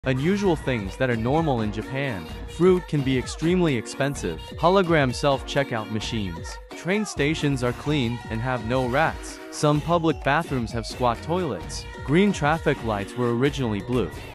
Unusual things that are normal in Japan. Fruit can be extremely expensive. Hologram self-checkout machines. Train stations are clean and have no rats. Some public bathrooms have squat toilets. Green traffic lights were originally blue.